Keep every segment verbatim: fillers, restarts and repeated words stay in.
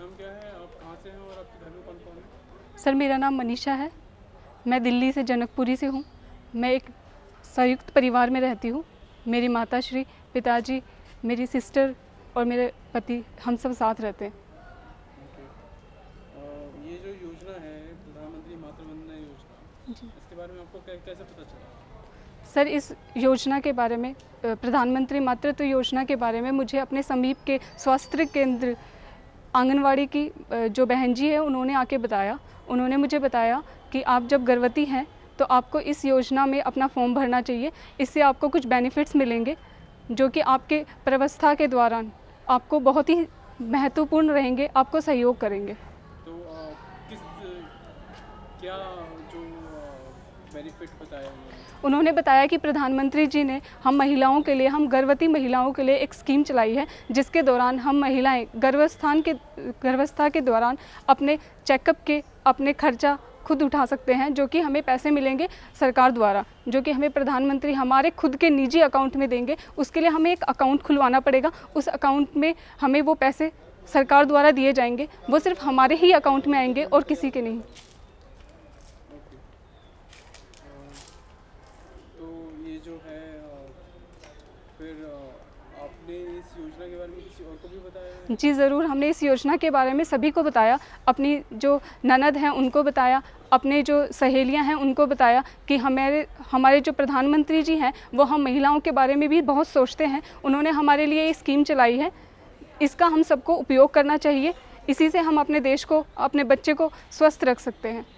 नाम क्या है, आप कहाँ से हैं और आपके घर में कौन कौन है? सर मेरा नाम मनीषा है, मैं दिल्ली से जनकपुरी से हूँ। मैं एक संयुक्त परिवार में रहती हूँ। मेरी माताश्री, पिताजी, मेरी सिस्टर और मेरे पति, हम सब साथ रहते हैं। ये जो योजना है प्रधानमंत्री मातृ वंदना योजना, इसके बारे में आपको कैसे पता चला? सर इस योजना के बारे में, प्रधानमंत्री मातृत्व योजना के बारे में मुझे अपने समीप के स्वास्थ्य केंद्र आंगनवाड़ी की जो बहन जी है उन्होंने आके बताया। उन्होंने मुझे बताया कि आप जब गर्भवती हैं तो आपको इस योजना में अपना फॉर्म भरना चाहिए। इससे आपको कुछ बेनिफिट्स मिलेंगे जो कि आपके प्रवस्था के दौरान आपको बहुत ही महत्वपूर्ण रहेंगे, आपको सहयोग करेंगे। तो आ, किस क्या जो बेनिफिट बताया उन्होंने? उन्होंने बताया कि प्रधानमंत्री जी ने हम महिलाओं के लिए, हम गर्भवती महिलाओं के लिए एक स्कीम चलाई है जिसके दौरान हम महिलाएं गर्भावस्थान के गर्भावस्था के दौरान अपने चेकअप के अपने खर्चा खुद उठा सकते हैं, जो कि हमें पैसे मिलेंगे सरकार द्वारा, जो कि हमें प्रधानमंत्री हमारे खुद के निजी अकाउंट में देंगे। उसके लिए हमें एक अकाउंट खुलवाना पड़ेगा, उस अकाउंट में हमें वो पैसे सरकार द्वारा दिए जाएंगे। वो सिर्फ हमारे ही अकाउंट में आएंगे और किसी के नहीं। जो है फिर आपने इस योजना के बारे में किसी और को भी बताया? जी ज़रूर, हमने इस योजना के बारे में सभी को बताया। अपनी जो ननद हैं उनको बताया, अपने जो सहेलियां हैं उनको बताया कि हमारे हमारे जो प्रधानमंत्री जी हैं वो हम महिलाओं के बारे में भी बहुत सोचते हैं। उन्होंने हमारे लिए ये स्कीम चलाई है, इसका हम सबको उपयोग करना चाहिए। इसी से हम अपने देश को, अपने बच्चे को स्वस्थ रख सकते हैं।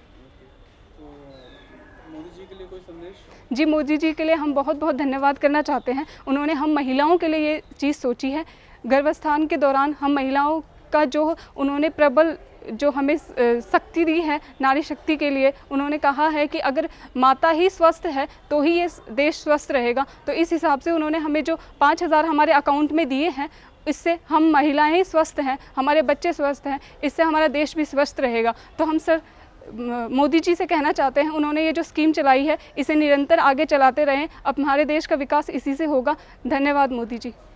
जी मोदी जी के लिए हम बहुत बहुत धन्यवाद करना चाहते हैं। उन्होंने हम महिलाओं के लिए ये चीज़ सोची है। गर्भावस्थान के दौरान हम महिलाओं का जो उन्होंने प्रबल जो हमें शक्ति दी है, नारी शक्ति के लिए, उन्होंने कहा है कि अगर माता ही स्वस्थ है तो ही ये देश स्वस्थ रहेगा। तो इस हिसाब से उन्होंने हमें जो पाँच हज़ार हमारे अकाउंट में दिए हैं, इससे हम महिलाएं ही स्वस्थ हैं, हमारे बच्चे स्वस्थ हैं, इससे हमारा देश भी स्वस्थ रहेगा। तो हम सर मोदी जी से कहना चाहते हैं, उन्होंने ये जो स्कीम चलाई है इसे निरंतर आगे चलाते रहें। अब हमारे देश का विकास इसी से होगा। धन्यवाद मोदी जी।